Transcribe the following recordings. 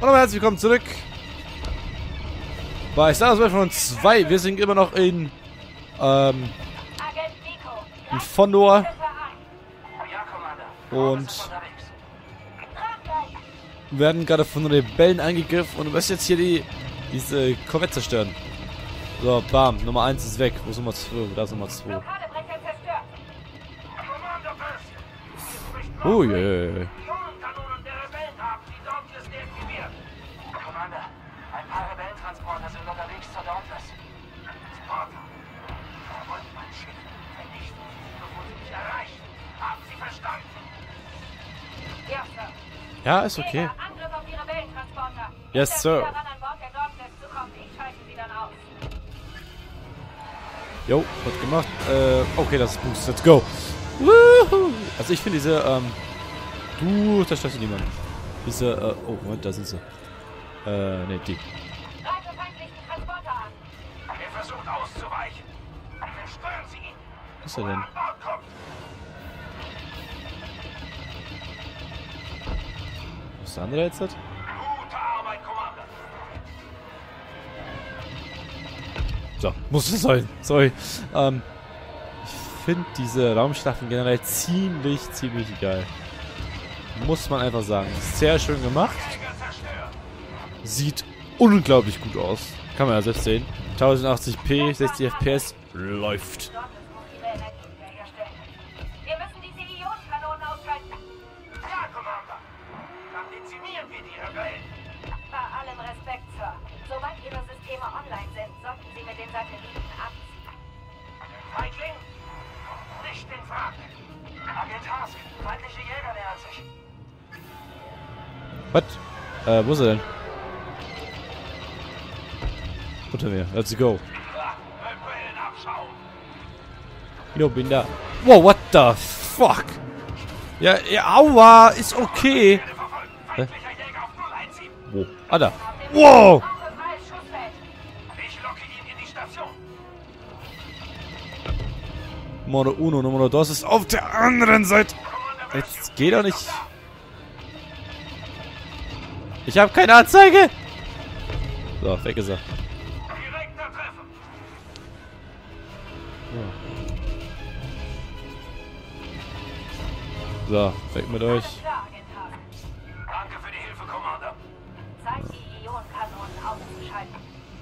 Hallo und herzlich willkommen zurück bei Star Wars Battlefront 2. Wir sind immer noch in Fondor und werden gerade von Rebellen angegriffen und du wirst jetzt hier diese Korvette zerstören. So, bam, Nummer 1 ist weg. Wo ist Nummer 2? Da ist Nummer 2. Oh je. Ein paar Rebellentransporter sind unterwegs zur Dauntless. Sparta, er wollte mein Schiff vernichten, bevor sie mich erreichen. Haben Sie verstanden? Ja, Sir. Ja, ist okay. Angriff auf die Rebellentransporter. Yes, Sir. Daran an Bord der Dauntless zu kommen. Ich schalte sie dann aus. Jo, wird gemacht. Okay, das ist Boost. Let's go. Woohoo. Also ich finde diese, du zerstörst niemanden. Diese, oh, Moment, da sind sie. Ne, die. Greife feindlichen Transporter an. Er versucht auszuweichen. Zerstören Sie ihn. Was ist er denn? An Bord kommt. Was ist der andere jetzt? Gute Arbeit, Commander. So, muss es sein. Sorry. Ich finde diese Raumschlachten generell ziemlich geil. Muss man einfach sagen. Sehr schön gemacht. Sieht unglaublich gut aus. Kann man ja selbst sehen. 1080p, 60 FPS. Läuft. Dauntless muss ihre Energie wiederherstellen. Wir müssen diese Ionenkanonen ausschalten. Ja, Commander. Dann dezimieren wir die Rebellen. Bei allem Respekt, Sir. Sobald Ihre Systeme online sind, sollten Sie mit den Satelliten abziehen. Feigling? Nicht in Frage. Agent Hask, feindliche Jäger nähern sich. Was? Wo ist er denn? Unter mir. Let's go. Rebellenabschau. Jo, bin da. Wow, what the fuck? Ja, aua, ist okay. Hä? Feindlicher Jäger auf 017. Wo? Ah, da. Wow! Freies Schussfeld. Ich locke ihn in die Station. Numero uno, Numero dos ist auf der anderen Seite. Jetzt geht doch nicht. Ich habe keine Anzeige. So, weg ist er. Direkter Treffer. So, weg mit euch. Klar, Agent Hask. Danke für die Hilfe, Commander. Zeit, die Ionenkanonen auszuschalten.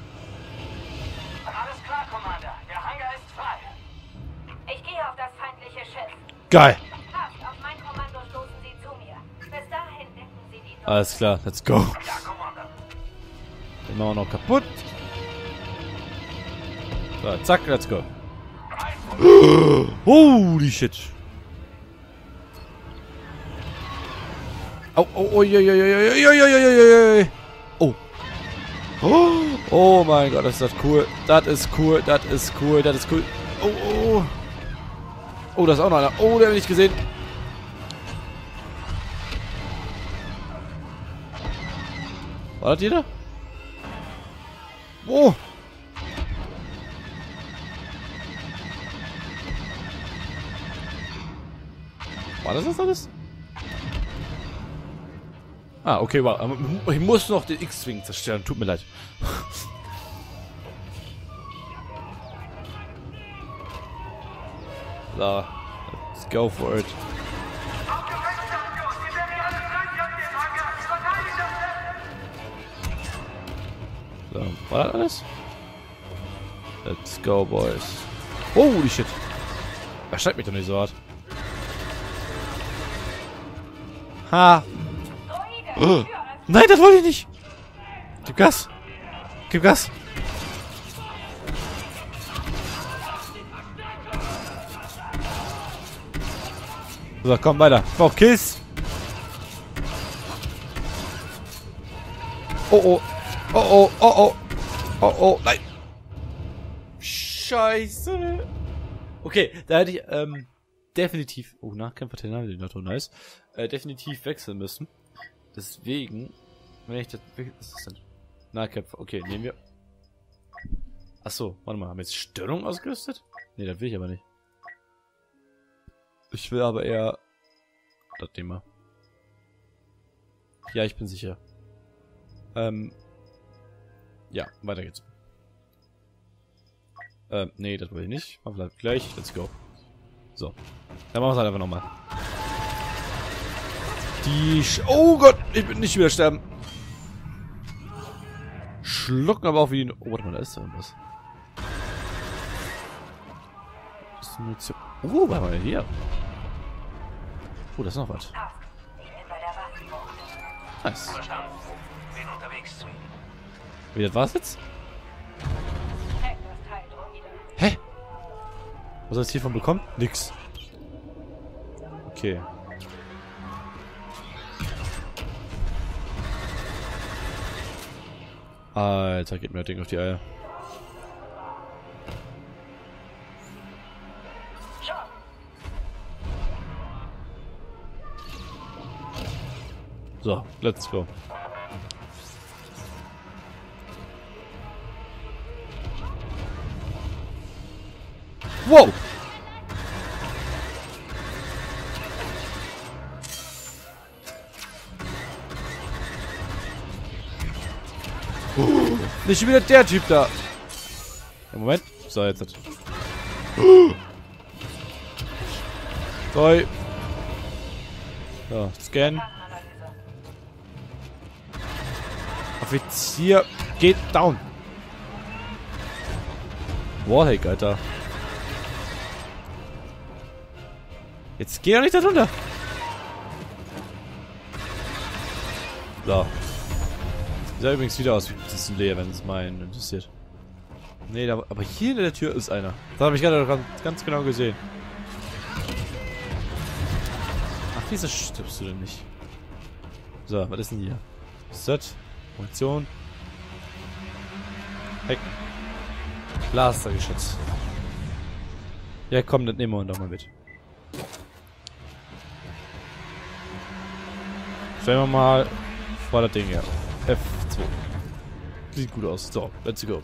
Alles klar, Commander. Der Hangar ist frei. Ich gehe auf das feindliche Schiff. Geil. Hask, auf mein Kommando stoßen Sie zu mir. Bis dahin decken Sie die Alles klar, let's go. Ja, Commander. Den machen wir noch kaputt. So, zack, let's go. Holy shit. Oh, oh, oh, je, je, je, je, je, je, je, je, je. Oh. Oh mein Gott, ist das cool. Das ist cool, das ist cool, das ist cool. Oh, oh. Oh, da ist auch noch einer. Oh, der habe ich nicht gesehen. War das jeder? Oh. War das alles? Ah, okay, wow. Ich muss noch den X-Wing zerstören. Tut mir leid. So, let's go for it. So, war das alles? Let's go, boys. Holy shit. Erschreckt mich doch nicht so hart. Ha. Oh. Nein, das wollte ich nicht. Gib Gas. Gib Gas. So, komm weiter. Ich brauch Kills. Oh oh. Oh oh. Oh oh. Oh oh. Nein. Scheiße. Okay, da hätte ich definitiv. Oh, Nahkämpfer-Terminalgenerator, nice. Definitiv wechseln müssen. Deswegen, wenn ich das. Was ist denn? Nahkämpfer. Okay, nehmen wir. Achso, warte mal. Haben wir jetzt Störung ausgerüstet? Ne, das will ich aber nicht. Ich will aber eher. Das Thema. Ja, ich bin sicher. Ja, weiter geht's. Nee, das will ich nicht. Aber bleibt gleich. Let's go. So. Dann machen wir es halt einfach nochmal. Oh Gott, ich bin nicht wieder sterben. Schlucken aber auch wie ein... Oh, warte mal, da ist da irgendwas. Oh, warte mal, hier. Oh, da ist noch was. Nice. Wie, das war's jetzt? Hä? Was soll ich hiervon bekommen? Nix. Okay. Alter, geht mir das Ding auf die Eier. So, let's go. Wow! Nicht wieder der Typ da. Ja, Moment. So, jetzt. Sorry. So, scan. Offizier geht down. Wallhack, Alter. Jetzt geh doch nicht da drunter. So. Sieht übrigens wieder aus wie das ist leer, wenn es meinen interessiert. Nee, da, aber hier in der Tür ist einer. Das habe ich gerade ganz genau gesehen. Ach, wieso stirbst du denn nicht? So, was ist denn hier? Set. Munition. Heck. Blastergeschütz. Ja, komm, das nehmen wir doch mal mit. Stellen wir mal vor das Ding her. F2. Sieht gut aus. So, let's go.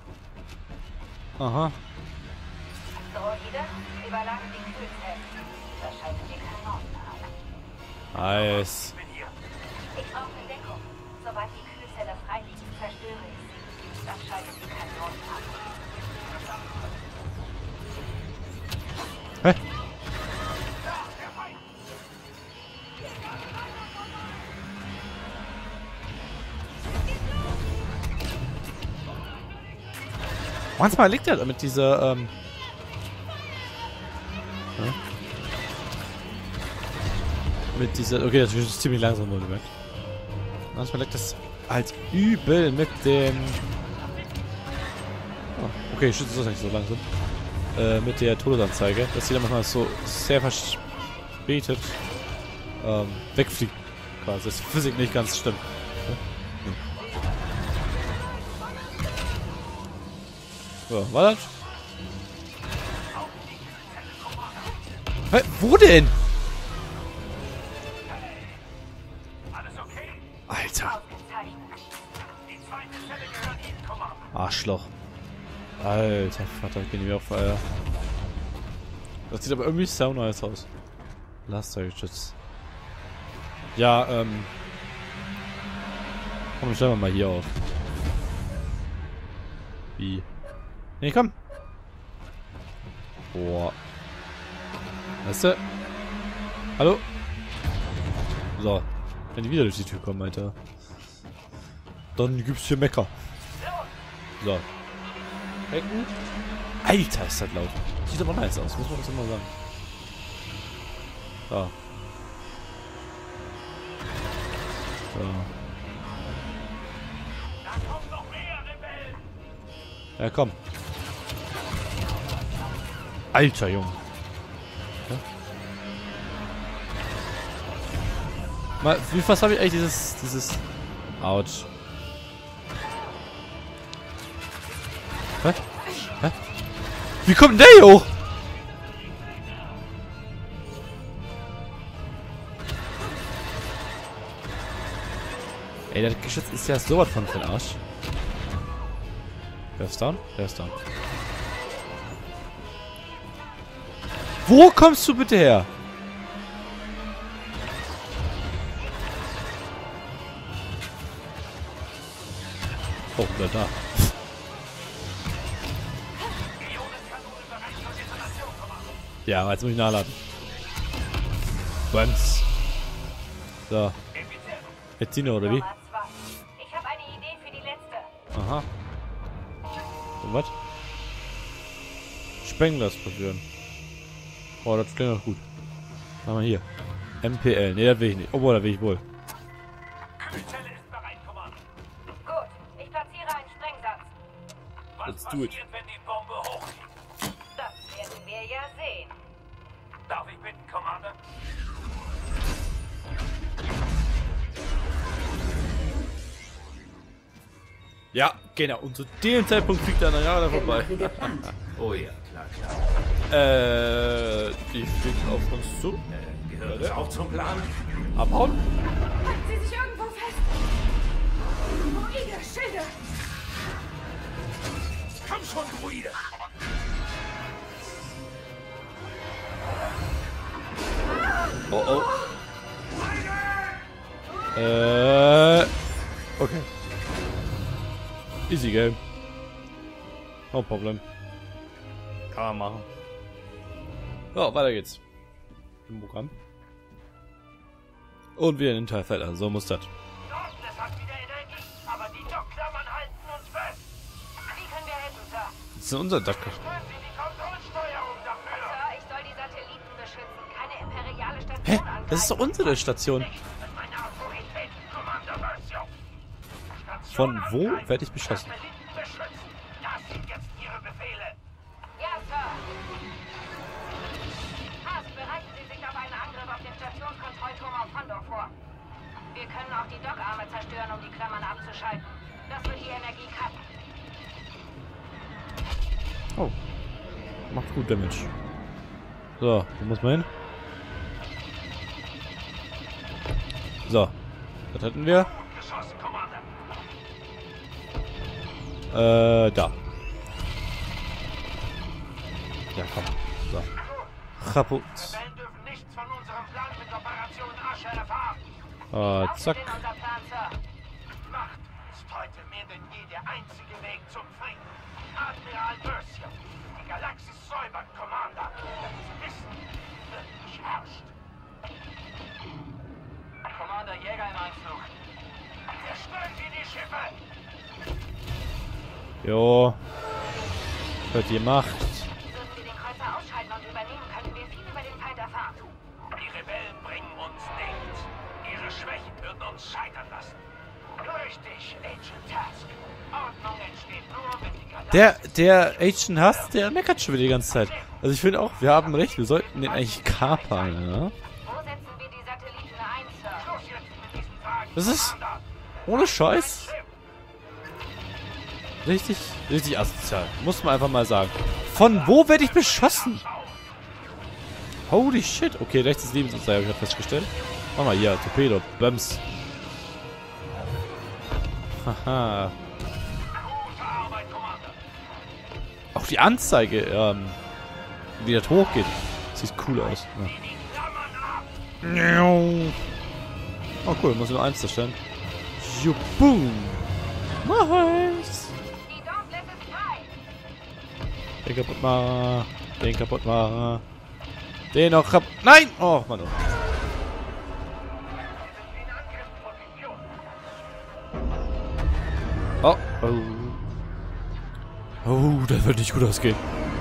Aha. Nice. Ich brauche eine Deckung. Sobald die Kühlzelle frei liegt, zerstöre ich sie. Dann schaltet die Kanonen ab. Hä? Manchmal liegt er mit dieser, ja. Mit dieser, okay, das ist ziemlich langsam, wohlgemerkt. Manchmal liegt das halt übel mit dem... Oh, okay, schützt das nicht so langsam. Mit der Todesanzeige, dass sie dann manchmal so sehr verspätet wegfliegt. Quasi, dass die Physik nicht ganz stimmt. So, war das? Hä, wo denn? Alter. Arschloch. Alter Vater, gehen die mir auf Feier. Das sieht aber irgendwie sau nice aus. Lastergeschütz. Ja, komm, ich stelle mal hier auf. Wie? Nee, komm. Boah. Weißt du? Hallo? So. Wenn die wieder durch die Tür kommen, Alter. Dann gibt's hier Mecker. So. Hecken. Alter, ist das laut. Sieht aber nice aus, muss man das immer sagen. So. So. Ja, komm. Alter, Junge. Ja? Mal, wie fast habe ich eigentlich dieses... Autsch. Hä? Hä? Wie kommt denn der hier hoch? Ey, das Geschütz ist ja sowas von für den Arsch. Der ist down? Der ist down. Wo kommst du bitte her? Oh, da. Ja, jetzt muss ich nachladen. Bams. So. Jetzt Tina, oder wie? Ich habe eine Idee für die letzte. Aha. Und was? Sprengglas verführen. Oh, das klingt doch gut. Machen wir hier. MPL. Ne, das will ich nicht. Obwohl, das will ich wohl. Kühlzelle ist bereit, Kommando. Gut, ich platziere einen Sprengsatz. Let's do it. Wenn die Bombe hochgeht? Das werden wir ja sehen. Darf ich bitten, Commander? Ja, genau. Und zu dem Zeitpunkt fliegt der Narada vorbei. Oh ja, klar. Die fliegt auf uns zu. Gehört das auch zum Plan? Abhauen. Halten Sie sich irgendwo fest. Druide, Schilde. Komm schon, Druide! Oh. Okay. Easy game. No problem. Kann man machen. So, weiter geht's. Im Programm. Und wieder in den Teilfelder. So muss das. Das hat wieder Energie, aber die Dockklammern halten uns fest. Wie können wir helfen, Sir? Das ist unser Dock. Lösen Sie die Kontrollsteuerung dafür. Sir, ich soll die Satelliten beschützen, keine imperiale Station Hä? angreifen. Das ist doch unsere Station. Mit meiner Autorität, Commander Versio. Von wo werde ich beschossen? Satelliten beschützen. Das sind jetzt Ihre Befehle. Ja, Sir. Haas, bereiten Sie sich auf einen Angriff auf den Stationskontrollturm auf Hondo vor. Wir können auch die Dockarme zerstören, um die Klammern abzuschalten. Das wird die Energie cutten. Oh. Macht gut Damage. So, wo muss man hin? So. Was hatten wir? Geschossen, Commander. Da. Ja, komm. So. Kaputt. Rebellen dürfen nichts von unserem Plan mit Operation Asche erfahren. Zack. Unser Plan, Sir. Macht ist heute mehr denn je der einzige Weg zum Frieden. Admiral Versio, die Galaxis säubern, Commander. Das Wissen wirklich herrscht. Commander, Jäger im Anflug. Zerstören Sie die Schiffe! Jo. Wird gemacht. Würden wir den Kreuzer ausschalten und übernehmen, könnten wir viel über den Feind erfahren. Die Rebellen bringen uns nichts. Ihre Schwächen würden uns scheitern lassen. Richtig, Agent Task. Ordnung entsteht nur, wenn die Galaxis... Der Agent Hass, der meckert schon wieder die ganze Zeit. Also ich finde auch, wir haben recht, wir sollten den eigentlich kapern, ja? Wo setzen wir die Satelliten ein, Sir? Schluss jetzt mit diesen Fragen, Das ist Commander. ohne Scheiß richtig asozial. Muss man einfach mal sagen. Von wo werde ich beschossen? Holy shit. Okay, rechts ist Lebensanzeige, habe ich gerade festgestellt. Mach mal hier, Torpedo, Bams. Haha. Gute Arbeit, Commander. Auch die Anzeige, wie das hochgeht. Sieht cool aus. Ja. Die Klammern ab. Oh cool, muss nur eins zerstellen. Jubum. Nice. Die Dauntless ist frei. Den kaputt machen. Den kaputt machen. Den noch kaputt. Nein! Oh, Mann. In Angriffsposition. Oh. Oh, das wird nicht gut ausgehen.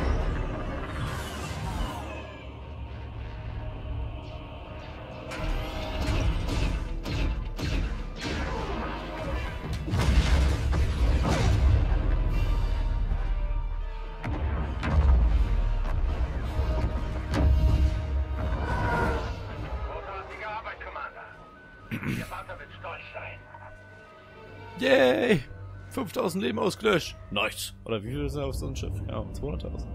Großartige Arbeit, Commander. Ihr Vater wird stolz sein. Yay! 5000 Leben ausgelöscht. Nice. Oder wie viel sind auf so einem Schiff? Ja, 200.000.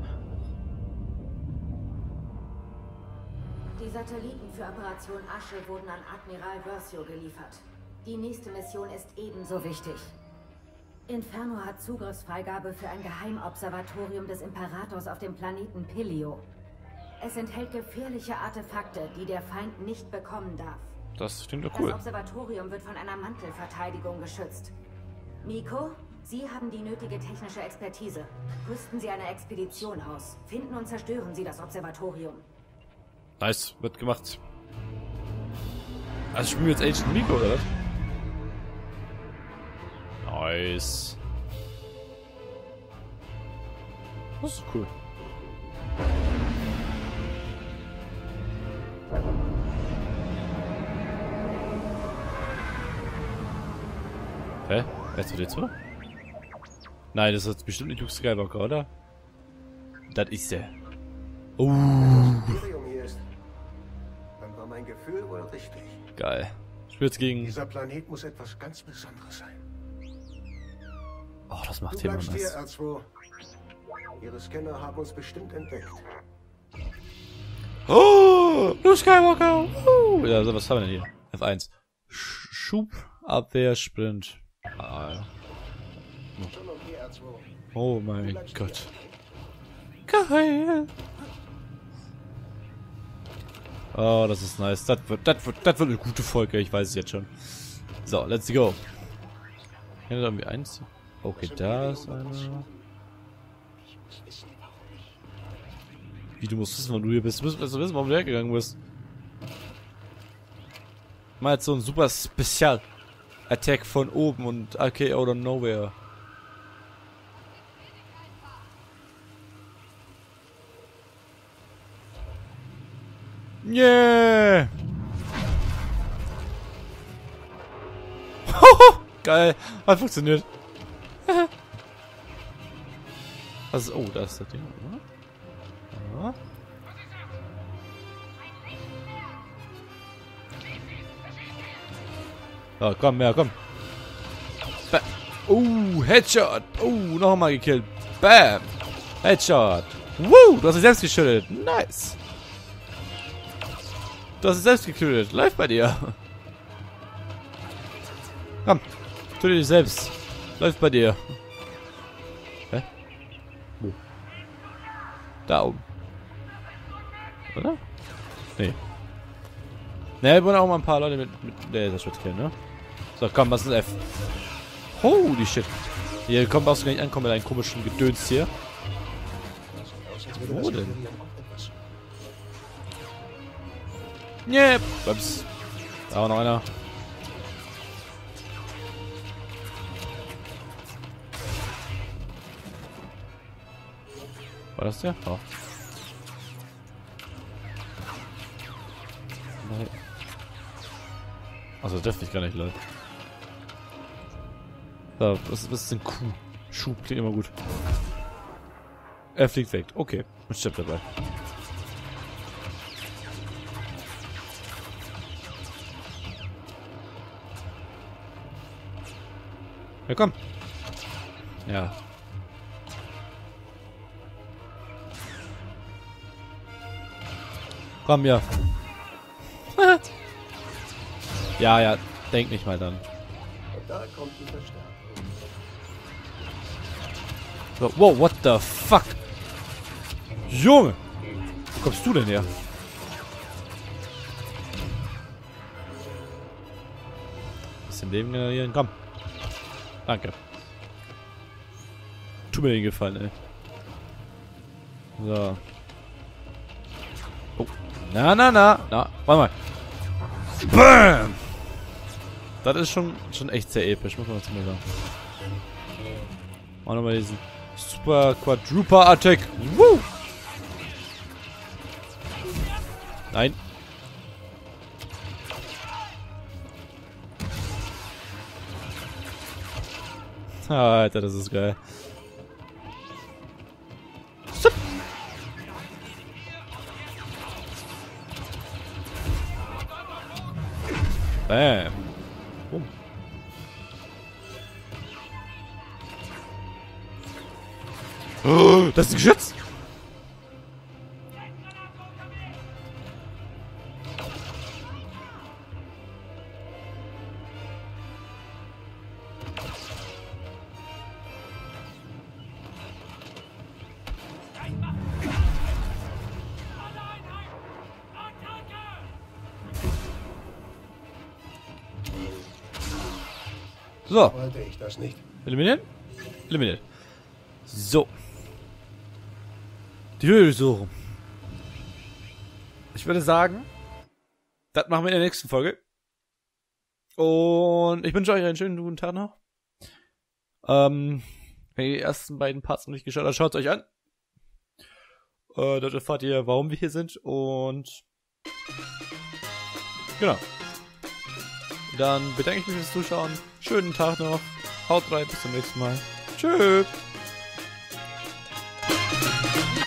Die Satelliten für Operation Asche wurden an Admiral Versio geliefert. Die nächste Mission ist ebenso wichtig. Inferno hat Zugriffsfreigabe für ein Geheimobservatorium des Imperators auf dem Planeten Pilio. Es enthält gefährliche Artefakte, die der Feind nicht bekommen darf. Das klingt doch cool. Das Observatorium wird von einer Mantelverteidigung geschützt. Miko, Sie haben die nötige technische Expertise. Rüsten Sie eine Expedition aus. Finden und zerstören Sie das Observatorium. Nice, wird gemacht. Also spielen wir jetzt Agent Miko, oder was? Nice. Das ist cool. Hä? R2D2? Nein, das ist jetzt bestimmt nicht Luke Skywalker, oder? Das ist der. Oh. Hier ist, dann war mein Gefühl wohl richtig. Geil. Ich spiele jetzt gegen... Dieser Planet muss etwas ganz Besonderes sein. Oh, das macht Du hier mal bleibst hier, nice. R2. Ihre Scanner haben uns bestimmt entdeckt. Oh! Luke Skywalker! Ja, so, was haben wir denn hier? F1. Schub, Abwehr, Sprint. Ah, ja. Schon okay, R2. Oh mein Gott. Geil. Oh, das ist nice. Das wird eine gute Folge, ich weiß es jetzt schon. So, let's go. Hier irgendwie eins. Okay, da ist einer. Wie, du musst wissen, wann du hier bist. Du musst also wissen, warum du hergegangen bist. Mal jetzt so ein super Spezial-Attack von oben und AK out of nowhere. Yeah! Geil, hat funktioniert. Also, oh, da ist das Ding, oder? Ja. Ja, komm, ja, komm. Bam. Headshot. Nochmal gekillt. Bam. Headshot. Du hast dich selbst geschüttelt. Nice. Du hast dich selbst gekillt. Läuft bei dir. Komm. Tu dich selbst. Läuft bei dir. Hä? Wo? Da oben. Oder? Nee. Ne, wir wollen auch mal ein paar Leute mit Laserschwert killen, ne? So, komm, was ist F? Holy shit. Hier kommt brauchst du gar nicht ankommen mit deinem komischen Gedöns hier. Wo denn? Yep. Ups. Da war noch einer. War das der? Oh. Nein. Also das dürfte ich gar nicht, Leute. So, was ist denn Q? Schub klingt immer gut. Er fliegt weg. Okay, und stirbt dabei. Ja, komm. Ja. Komm, ja. Ja, denk nicht mal dann. Da kommt die Verstärkung. So, wow, what the fuck? Junge! Wo kommst du denn her? Bisschen Leben generieren, komm. Danke. Tu mir den Gefallen, ey. So. Oh. Na, warte mal. BAM! Das ist schon echt sehr episch, muss man dazu mal sagen. Machen wir mal diesen Super Quadruper Attack. Woo! Nein. Alter, das ist geil. Zup. Bam. Boom. Oh, das ist ein Geschütz. So, Wollte ich das nicht. eliminieren. eliminiert. So. Die Höhle suchen. Ich würde sagen, das machen wir in der nächsten Folge. Und ich wünsche euch einen schönen guten Tag noch. Wenn ihr die ersten beiden Parts noch nicht geschaut habt, schaut es euch an. Dort erfahrt ihr, warum wir hier sind. Und genau. Dann bedanke ich mich fürs Zuschauen. Schönen Tag noch. Haut rein, bis zum nächsten Mal. Tschüss.